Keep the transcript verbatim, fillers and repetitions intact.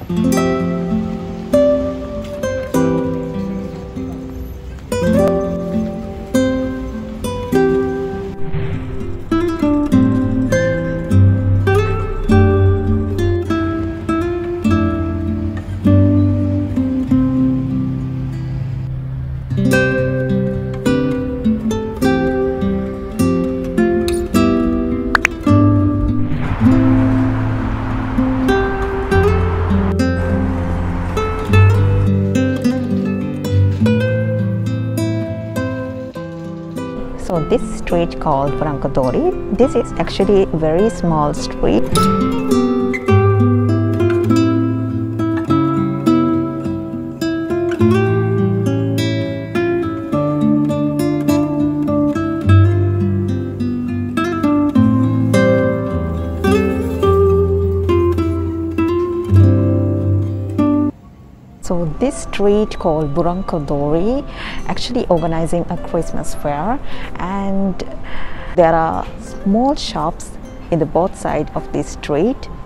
So this street called Burankadori, this is actually a very small street. So this street called Burankadori actually organizing a Christmas fair, and there are small shops in the both sides of this street.